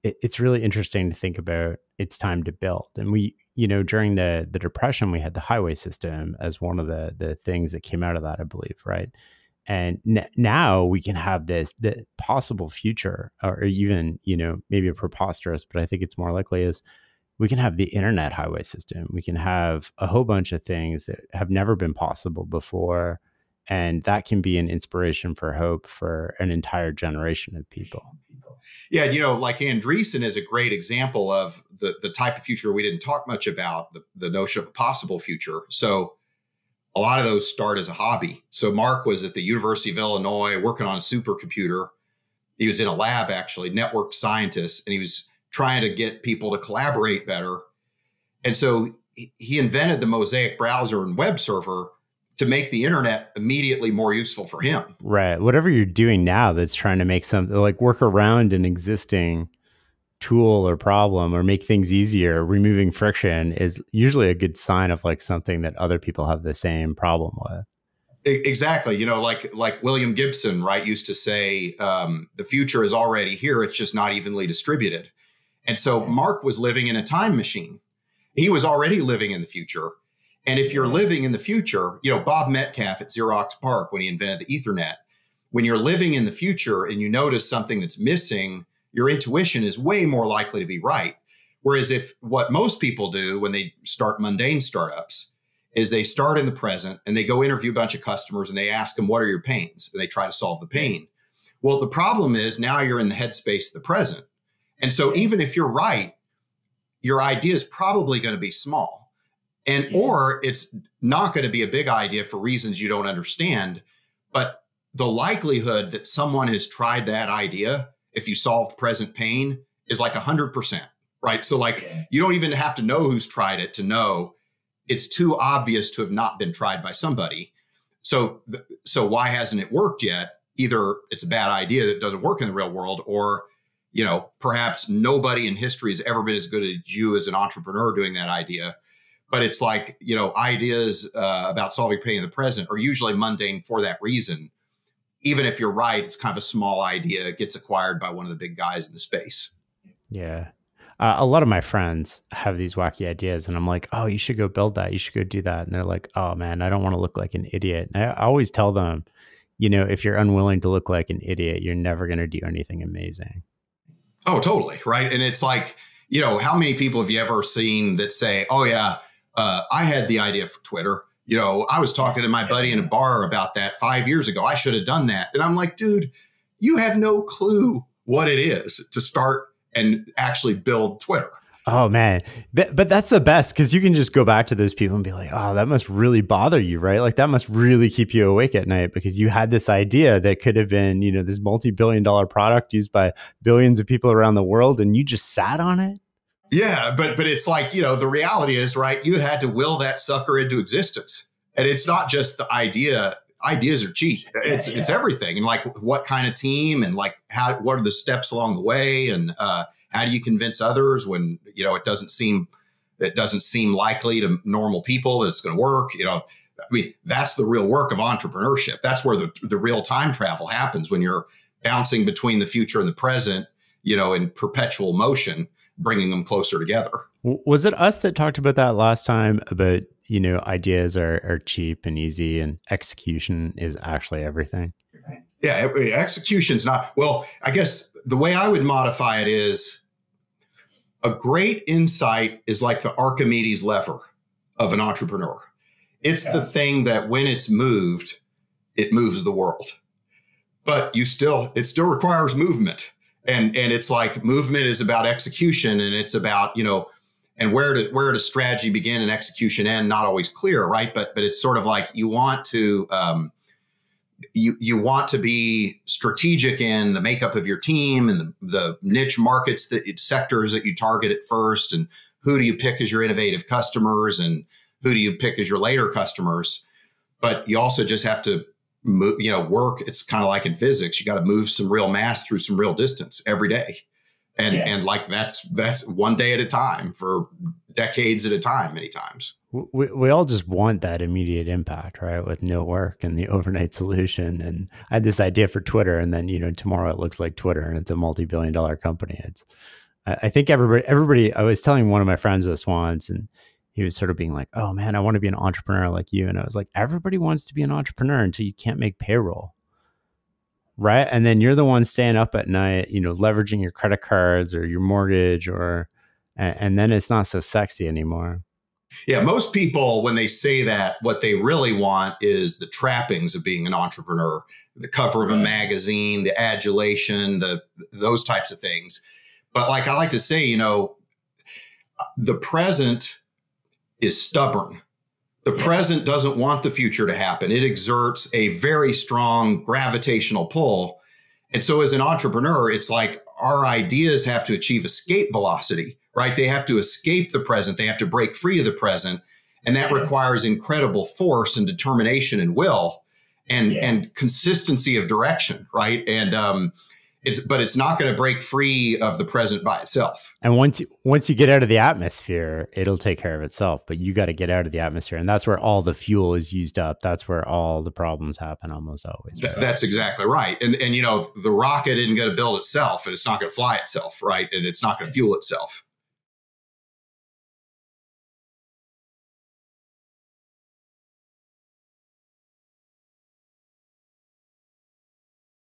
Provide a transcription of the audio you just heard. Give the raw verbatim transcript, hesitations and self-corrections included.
it, it's really interesting to think about it's time to build. And we, you know, during the the Depression, we had the highway system as one of the the things that came out of that, I believe, right? And n- now we can have this the possible future, or even, you know, maybe a preposterous, but I think it's more likely is we can have the internet highway system. We can have a whole bunch of things that have never been possible before. And that can be an inspiration for hope for an entire generation of people. Yeah, you know, like Andreessen is a great example of the, the type of future we didn't talk much about, the, the notion of a possible future. So a lot of those start as a hobby. So Mark was at the University of Illinois working on a supercomputer. He was in a lab, actually, network scientist, and he was trying to get people to collaborate better. And so he invented the Mosaic browser and web server to make the internet immediately more useful for him. Right. Whatever you're doing now that's trying to make something like work around an existing tool or problem or make things easier, removing friction is usually a good sign of like something that other people have the same problem with. Exactly. You know, like like William Gibson, right, used to say, um, the future is already here. It's just not evenly distributed. And so Mark was living in a time machine. He was already living in the future. And if you're living in the future, you know, Bob Metcalfe at Xerox PARC, when he invented the Ethernet, when you're living in the future and you notice something that's missing, your intuition is way more likely to be right. Whereas if what most people do when they start mundane startups is they start in the present and they go interview a bunch of customers and they ask them, what are your pains? And they try to solve the pain. Well, the problem is now you're in the headspace of the present. And so even if you're right, your idea is probably going to be small. And or it's not going to be a big idea for reasons you don't understand. But the likelihood that someone has tried that idea, if you solve present pain, is like one hundred percent, right? So like you don't even have to know who's tried it to know it's too obvious to have not been tried by somebody. So, so why hasn't it worked yet? Either it's a bad idea that doesn't work in the real world, or, you know, perhaps nobody in history has ever been as good as you as an entrepreneur doing that idea. But it's like, you know, ideas uh, about solving pain in the present are usually mundane for that reason. Even if you're right, it's kind of a small idea. It gets acquired by one of the big guys in the space. Yeah. Uh, a lot of my friends have these wacky ideas and I'm like, oh, you should go build that. You should go do that. And they're like, oh man, I don't want to look like an idiot. And I always tell them, you know, if you're unwilling to look like an idiot, you're never going to do anything amazing. Oh, totally. Right. And it's like, you know, how many people have you ever seen that say, oh yeah, uh, I had the idea for Twitter. You know, I was talking to my buddy in a bar about that five years ago. I should have done that. And I'm like, dude, you have no clue what it is to start and actually build Twitter. Oh man. Th- but that's the best because you can just go back to those people and be like, oh, that must really bother you, right? Like that must really keep you awake at night because you had this idea that could have been, you know, this multi-billion dollar product used by billions of people around the world and you just sat on it. Yeah, but but it's like, you know, the reality is, right, you had to will that sucker into existence. And it's not just the idea. Ideas are cheap. It's yeah, yeah. it's everything. And like what kind of team and like how what are the steps along the way and uh, how do you convince others when, you know, it doesn't seem it doesn't seem likely to normal people that it's going to work. You know, I mean, that's the real work of entrepreneurship. That's where the, the real time travel happens when you're bouncing between the future and the present, you know, in perpetual motion, bringing them closer together. Was it us that talked about that last time about, you know, ideas are, are cheap and easy and execution is actually everything? Yeah, execution's not. Well, I guess the way I would modify it is a great insight is like the Archimedes lever of an entrepreneur. It's yeah. the thing that when it's moved, it moves the world. But you still, it still requires movement. And, and it's like movement is about execution and it's about, you know, and where to, where does strategy begin and execution end? Not always clear, right? But, but it's sort of like you want to, um, you, you want to be strategic in the makeup of your team and the, the niche markets that it's sectors that you target at first. And who do you pick as your innovative customers and who do you pick as your later customers? But you also just have to move, you know, work. It's kind of like in physics. You got to move some real mass through some real distance every day. And, yeah. and like, that's, that's one day at a time for decades at a time, many times. We, we all just want that immediate impact, right? With no work and the overnight solution. And I had this idea for Twitter and then, you know, tomorrow it looks like Twitter and it's a multi-billion dollar company. It's, I, I think everybody, everybody, I was telling one of my friends this once, and he was sort of being like, oh man, I want to be an entrepreneur like you. And I was like, everybody wants to be an entrepreneur until you can't make payroll. Right. And then you're the one staying up at night, you know, leveraging your credit cards or your mortgage, or, and, and then it's not so sexy anymore. Yeah. Most people, when they say that, what they really want is the trappings of being an entrepreneur, the cover of a magazine, the adulation, the, those types of things. But like I like to say, you know, the present is stubborn. The present doesn't want the future to happen. It exerts a very strong gravitational pull. And so as an entrepreneur, it's like our ideas have to achieve escape velocity, right? They have to escape the present. They have to break free of the present. And that requires incredible force and determination and will and, yeah. and consistency of direction, right? And um, it's, but it's not going to break free of the present by itself. And once you, once you get out of the atmosphere, it'll take care of itself. But you got to get out of the atmosphere, and that's where all the fuel is used up. That's where all the problems happen, almost always. Right? Th that's exactly right. And and you know, the rocket isn't going to build itself, and it's not going to fly itself, right? And it's not going to fuel itself.